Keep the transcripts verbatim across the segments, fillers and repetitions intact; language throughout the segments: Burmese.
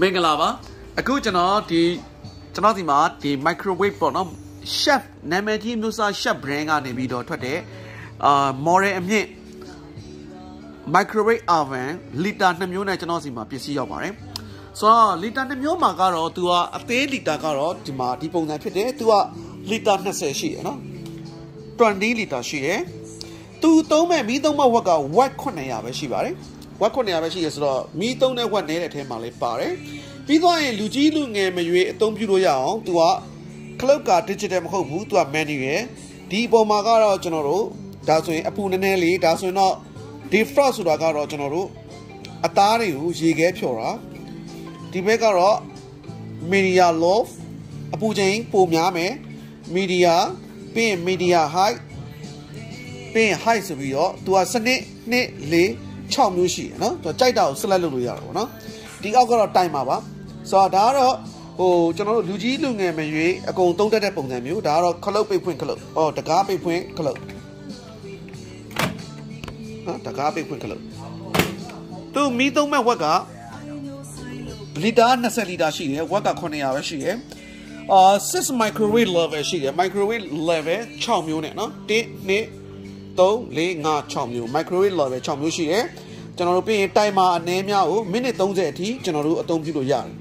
မင်္ဂလာပါအခုကျွန်တော်ဒီကျွန်တော်ဒီမှာဒီ microwave ပေါ့နော် chef နာမည်ကြီးမျိုးစား chef brand ကနေပြီးတော့ထွက်တဲ့အာ model အမြင့် microwave oven လီတာtwoမျိုးနဲ့ကျွန်တော်စီမှာပစ္စည်းရောက်ပါတယ်ဆိုတော့လီတာtwoမျိုးမှာကတော့သူကအသေးလီတာကတော့ဒီမှာဒီပုံစံဖြစ်တယ်သူကလီတာtwentyရှိရယ်နော်twentyလီတာရှိရယ်သူသုံးမဲ့မီးသုံးမဲ့ဝက်ကဝက်nine hundredပဲရှိပါတယ်ဝက်nine hundredပဲရှိရဆိုတော့မီးသုံးတဲ့ဝက်နဲတဲ့အထဲမှာလေးပါတယ်ပြီးတော့ရင်လူကြီးလူငယ်မရွေးအသုံးပြုလို့ရအောင်သူက cloud က digital မဟုတ်ဘူးသူက manual ဒီအပေါ်မှာကတော့ကျွန်တော်တို့ဒါဆိုရင်အပူနည်းနည်းလေးဒါဆိုရင်တော့ defrost ဆိုတာကတော့ကျွန်တော်တို့အသားတွေကိုရေခဲဖြော်တာဒီဘက်ကတော့ media low အပူချိန်ပိုများမယ် media ပြီးရင် media high ပြီးရင် high ဆိုပြီးတော့သူကစနစ်နှစ်လေးsixမျိုးရှိတယ်နော်သူကြိုက်တာကို select လုပ်လို့ရတာပေါ့နော်ဒီအောက်ကတော့တိုင်ပါပါဆိုတော့ဒါကတော့ဟိုကျွန်တော်တို့လူကြီးလူငယ်မရွေးအကုန်သုံးတတ်တဲ့ပုံစံမျိုးဒါကတော့ခလုတ်ပိတ်ဖွင့်ခလုတ်အော်တကားပိတ်ဖွင့်ခလုတ်နော်တကားပိတ်ဖွင့်ခလုတ်သူမီးသုံးမဲ့ဝက်ကလီတာtwentyလီတာရှိတယ်ဝက်ကnine hundredပဲရှိတယ်အာsix microwave level ရှိတယ် microwave level sixမျိုးနဲ့နော်one two three four five sixမျိုး microwave level sixမျိုးရှိတယ်ကျွန်တော်တို့ပြီးရင်တိုင်မာအနည်းများကိုမိနစ်thirtyအထိကျွန်တော်တို့အသုံးပြုလို့ရတယ်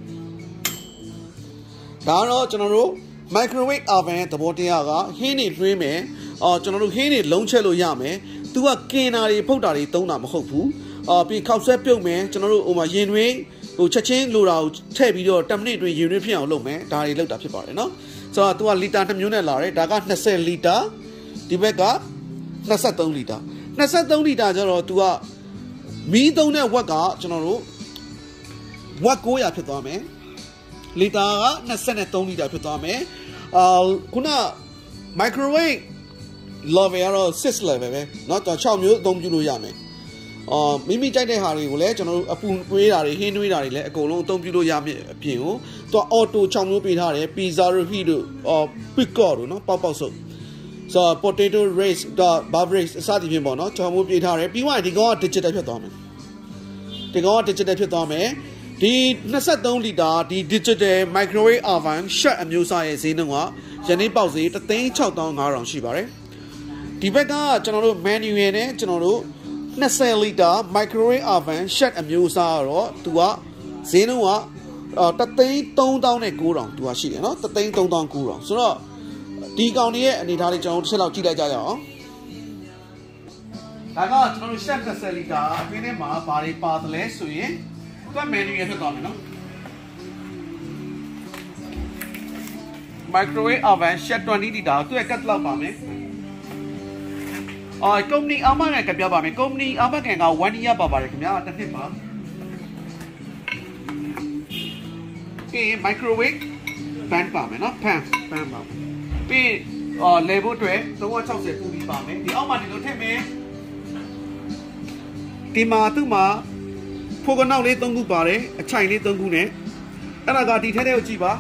ဒါတော့ကျွန်တော်တို့ microwave oven သဘောတရားကဟင်းနေလွှင်းမယ်အော်ကျွန်တော်တို့ဟင်းနေလုံးချက်လို့ရမယ်သူကကင်တာတွေဖုတ်တာတွေသုံးတာမဟုတ်ဘူးအော်ပြီးခောက်ဆွဲပြုတ်မယ်ကျွန်တော်တို့ဟိုမှာရင်တွင်းဟိုချက်ချင်းလိုတာကိုထည့်ပြီးတော့tenမိနစ်အတွင်းရင်တွင်းဖြစ်အောင်လုပ်မယ်ဒါတွေလုပ်တာဖြစ်ပါတယ်နော်ဆိုတော့သူကလီတာtwoမျိုးနဲ့လာတယ်ဒါကtwentyလီတာဒီဘက်ကtwenty-threeလီတာtwenty-threeလီတာကျတော့သူကမီးသုံးတဲ့ဝက်ကကျွန်တော်တို့ဝက်nine hundredဖြစ်သွားမယ်လီတာကtwenty-threeလီတာဖြစ်သွားမယ်အာခုန microwave level ကတော့six level ပဲเนาะsixမျိုးအသုံးပြုလို့ရမယ်အာမိမိကြိုက်တဲ့ဟာတွေကိုလည်းကျွန်တော်တို့အပူပွေးတာတွေဟင်းနှွေးတာတွေလည်းအကုန်လုံးအသုံးပြုလို့ရမယ်အပြင်ကိုသူက auto sixမျိုးပေးထားတယ် pizza တို့ heat တို့အော် pickle တို့เนาะပေါက်ပေါက်စုပ်ဆိုတော့ potato rice ဒါ beverage အစသည်ဖြင့်ပေါ့နော်ကျွန်တော်မျိုးပြေးထားတယ်ပြီးမှဒီကောင်က digital ဖြစ်သွားမယ်ဒီကောင်က digital ဖြစ်သွားမယ်ဒီtwenty-threeလီတာဒီ digital microwave oven shut အမျိုးအစားရဲ့ဈေးနှုန်းကယနေ့ပေါက်ဈေးone six five five hundredရှိပါတယ်ဒီဘက်ကကျွန်တော်တို့ manual နဲ့ကျွန်တော်တို့twentyလီတာ microwave oven shut အမျိုးအစားကတော့သူကဈေးနှုန်းကone three thousand nine hundredသူကရှိတယ်နော်one three thousand nine hundredဆိုတော့ဒီကောင်တွေရဲ့အနေထားလေးကျွန်တော်တို့တစ်ချက်လောက်ကြည့်လိုက်ကြရအောင်ဒါကကျွန်တော်တို့ရှက်twentyလီတာအတွင်းထဲမှာဘာတွေပါတယ်လဲဆိုရင်သူက menu ရဖြစ်သွားမယ်နော် microwave oven ရှက်twentyလီတာသူ့ရဲ့ catalog ပါမယ်အော် company အမကန်ကပြပါမယ် company အမကန်ကone year ပါပါတယ်ခင်ဗျာတစ်နှစ်ပါဒီ microwave pan ပါမယ်နော် pan pan ပါပြီးအော် level တွေthree sixtyပူပြီးပါမယ်ဒီအောက်မှာဒီလိုထည့်မယ်ဒီမှာသူ့မှာဖိုကနောက်လေးthreeခုပါတယ်အချိုင်လေးthreeခုနဲ့အဲ့ဒါကဒီထဲထဲကိုကြည့်ပါ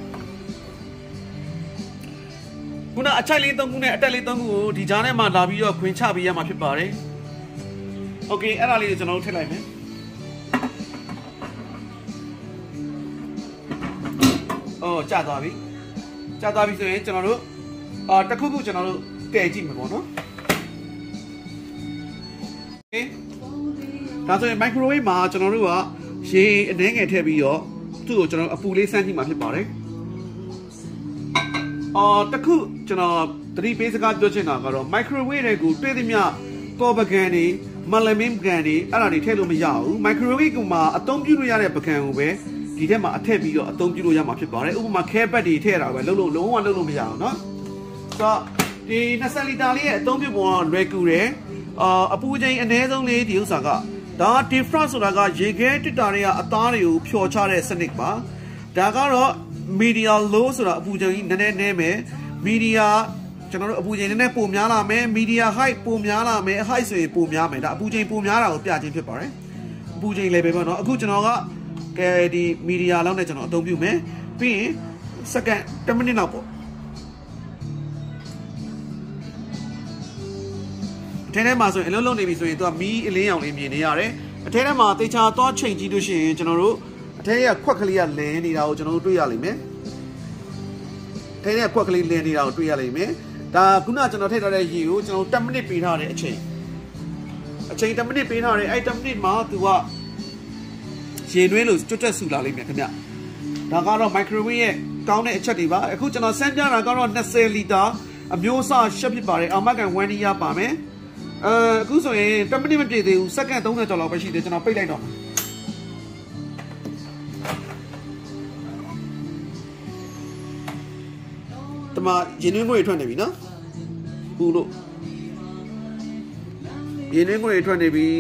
ခုနအချိုင်လေးthreeခုနဲ့အတက်လေးthreeခုကိုဒီကြားထဲမှာလာပြီးတော့ခွင်ချပေးရမှာဖြစ်ပါတယ်โอเคအဲ့ဒါလေးကိုကျွန်တော်တို့ထည့်လိုက်မယ်အော်ကျသွားပြီကျသွားပြီဆိုရင်ကျွန်တော်တို့အာတခုခုကျွန်တော်တို့တည်ကြည့်မှာပေါ့နော်โอเคဒါဆိုရင် microwave မှာကျွန်တော်တို့ကရေအနှဲငယ်ထည့်ပြီးတော့သူ့ကိုကျွန်တော်အပူလေးစမ်းကြည့်မှာဖြစ်ပါတယ်အာတခုကျွန်တော်သတိပေးစကားပြောချင်တာကတော့ microwave တွေကိုတွေ့သမျှကော်ပကံတွေမလမင်းပကံတွေအဲ့ဒါတွေထည့်လို့မရဘူး microwave ကမှာအသုံးပြုလို့ရတဲ့ပကံကိုပဲဒီထဲမှာအထက်ပြီးတော့အသုံးပြုလို့ရမှာဖြစ်ပါတယ်ဥပမာခဲဘက်တွေထည့်တာပဲလုံးလုံးလုံးဝလုံးလုံးမရအောင်เนาะဆိုတော့ဒီtwentyလီတာလေးရဲ့အသုံးပြုပုံကလွယ်ကူတယ်အာအပူချိန်အနည်းဆုံးလေးဒီဥစ္စာကဒါ defrost ဆိုတာကရေခဲတစ်တာတွေကအသားတွေကိုဖြော်ချတဲ့စနစ်ပါဒါကတော့ media low ဆိုတာအပူချိန်နည်းနည်းနည်းမယ် media ကျွန်တော်တို့အပူချိန်နည်းနည်းပိုများလာမယ် media high ပိုများလာမယ် high ဆိုရင်ပိုများမယ်ဒါအပူချိန်ပိုများတာကိုပြခြင်းဖြစ်ပါတယ်အပူချိန် level ပေါ့နော်အခုကျွန်တော်ကကဲဒီ media လောက်နဲ့ကျွန်တော်အသုံးပြုမယ်ပြီးရင် second tenမိနစ်လောက်ပေါ့ထဲထဲမှာဆိုရင်အလုံးလုံးနေပြီဆိုရင်သူကမီးအလင်းရောင်လေးမြင်နေရတယ်အထဲထဲမှာတေချာသွားချိန်ကြည့်လို့ရှိရင်ကျွန်တော်တို့ထဲကခွက်ကလေးကလင်းနေတာကိုကျွန်တော်တို့တွေ့ရလိမ့်မယ်ထဲကခွက်ကလေးလင်းနေတာကိုတွေ့ရလိမ့်မယ်ဒါခုနကျွန်တော်ထည့်ထားတဲ့ရေကိုကျွန်တော်tenမိနစ်ပေးထားတဲ့အချိန်အချိန်tenမိနစ်ပေးထားတယ်အဲ့tenမိနစ်မှာသူကရေနွေးလို့ကျွတ်ကျွတ်ဆူလာလိမ့်မယ်ခင်ဗျဒါကတော့ microwave ရဲ့ကောင်းတဲ့အချက်တွေပါအခုကျွန်တော်စမ်းပြတာကတော့twentyလီတာအမျိုးအစားရှက်ဖြစ်ပါတယ်အာမကန်one yearပါမယ်အဲအခုဆိုရင်tenမိနစ်မပြည့်သေးဘူးစက္ကန့်thirtyကျော်လောက်ပဲရှိသေးကျွန်တော်ပိတ်လိုက်တော့တမရင်းနှွေးငွေထွက်နေပြီနော်ပူလို့ရင်းနှွေးငွေထွက်နေပြီ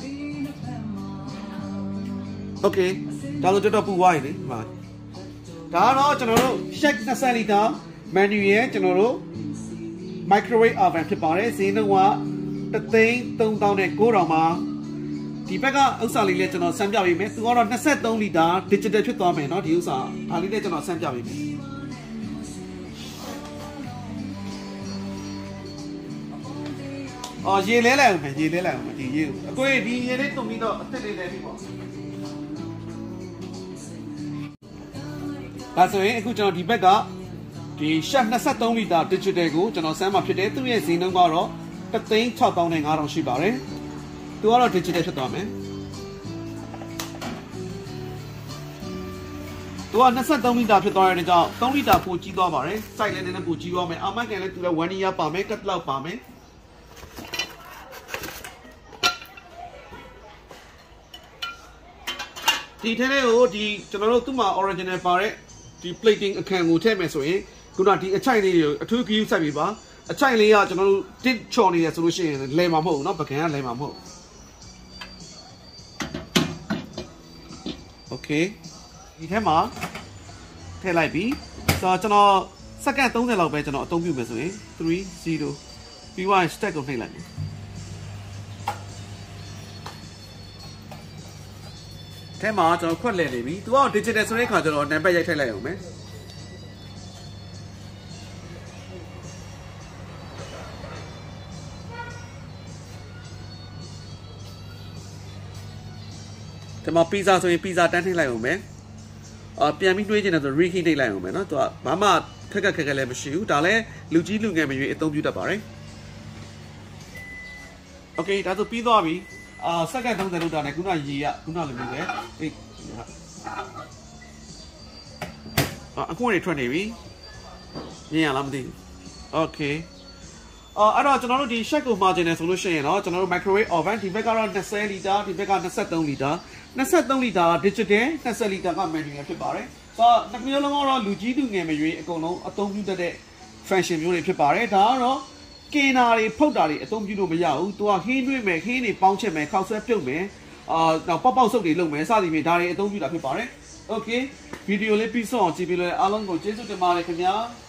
โอเคဒါဆိုတော်တော်ပူသွားပြီလေဒီမှာဒါကတော့ကျွန်တော်တို့ shake twentyလီတာ menu ရဲ့ကျွန်တော်တို့ microwave oven ဖြစ်ပါတယ်ဈေးနှုန်းကoneသိန်းthree thousand nine thousandမှာဒီဘက်ကဥစ္စာလေးလည်းကျွန်တော်စမ်းပြပေးမယ်သူကတော့twenty-threeလီတာ digital ဖြစ်သွားမယ်เนาะဒီဥစ္စာဒါလေးလည်းကျွန်တော်စမ်းပြပေးမယ်အော်ရေလဲလိုက်အောင်မယ်ရေလဲလိုက်အောင်မယ်ဒီရေကိုအကိုဒီရေလေးတုံပြီးတော့အစ်စ်လေးလဲပြီပေါ့ဒါဆိုရင်အခုကျွန်တော်ဒီဘက်ကဒီ chef twenty-threeလီတာ digital ကိုကျွန်တော်စမ်းမှာဖြစ်တယ်သူ့ရဲ့ဈေးနှုန်းကတော့oneသိန်းsix thousand five thousandရှိပါတယ်သူကတော့ digital ဖြစ်သွားမယ်သူကtwenty-threeလီတာဖြစ်သွားတဲ့ကြောင့်threeလီတာပိုကြီးသွားပါတယ်စိုက်လည်းနည်းနည်းပိုကြီးသွားမယ်အာမကန်လည်းသူလည်းone yearပါမယ်ကတ်လောက်ပါမယ်ဒီထဲလေးကိုဒီကျွန်တော်တို့သူ့မှာ original ပါတဲ့ဒီ plating အခန်းကိုထည့်မယ်ဆိုရင်ခုနဒီအချိုက်လေးတွေကိုအထူးဂရုစိုက်ပြီးပါအချိုက်လေးကကျွန်တော်တို့တစ်ချော်နေရဆိုလို့ရှိရင်လဲမှာမဟုတ်ဘူးเนาะပကံကလဲမှာမဟုတ်โอเคဒီထဲမှာထည့်လိုက်ပြီဆိုတော့ကျွန်တော်စက္ကန့်thirtyလောက်ပဲကျွန်တော်အသုံးပြုမယ်ဆိုရင်three zeroပြီးသွားရင် stack ကိုနှိပ်လိုက်မယ်ထဲမှာကျွန်တော်ခွက်လဲနေပြီသူက digital ဆိုတဲ့ခါကျတော့နံပါတ်ရိုက်ထိုက်လိုက်အောင်မယ်ဒီမှာ pizza ဆိုရင် pizza တန်းထိလိုက်အောင်မယ်အာပြန်ပြီးနှွေးချင်တယ်ဆို reheat နှိပ်လိုက်အောင်မယ်နော်သူကဘာမှခက်ခက်ခက်ခက်လည်းမရှိဘူးဒါလည်းလူကြီးလူငယ်မရွေးအသုံးပြုတတ်ပါတယ်โอเคဒါဆိုပြီးသွားပြီအာစက္ကန့်thirtyလောက်တာနဲ့ခုနရေကခုနလိုမျိုးပဲအေးအာအခုနေထွက်နေပြီမြင်ရလားမသိဘူးโอเคအော်အဲ့တော့ကျွန်တော်တို့ဒီ shake ကိုမှာကျင်တယ်ဆိုလို့ရှိရင်တော့ကျွန်တော်တို့ microwave oven ဒီဘက်ကတော့twentyလီတာဒီဘက်ကtwenty-threeလီတာtwenty-threeလီတာ digital twentyလီတာက manual ဖြစ်ပါတယ်ဆိုတော့နှစ်မျိုးလုံးကတော့လူကြီးလူငယ်မရွေးအကုန်လုံးအသုံးပြုတတ်တဲ့ function မျိုးတွေဖြစ်ပါတယ်ဒါကတော့ကင်နာတွေဖုတ်တာတွေအသုံးပြုလို့မရဘူးသူကဟင်းတွေးမယ်ခင်းတွေပေါင်းချက်မယ်ခောက်ဆွဲပြုတ်မယ်အာတော့ပေါက်ပေါက်ဆုပ်တွေလုပ်မယ်စသည်ဖြင့်ဒါတွေအသုံးပြုတာဖြစ်ပါတယ်โอเคဗီဒီယိုလေးပြီးဆုံးအောင်ကြည့်ပြီးလို့အားလုံးကိုကျေးဇူးတင်ပါတယ်ခင်ဗျာ